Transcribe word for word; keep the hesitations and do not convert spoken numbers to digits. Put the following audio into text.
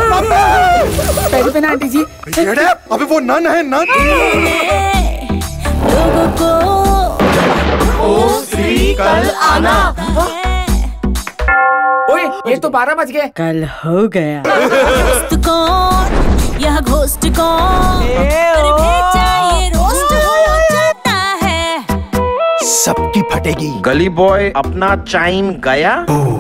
पैरी पे ना आंटी जी। अबे वो नन है, नन। लोगों को ओ श्री कल आना। ओए ये तो बारह बज गए। कल हो गया। दोस्त कौन, यह घोस्ट कौन? अरे भेजा ये रोस्ट हो जाता है। सबकी फटेगी। गली बॉय अपना चाइम गया।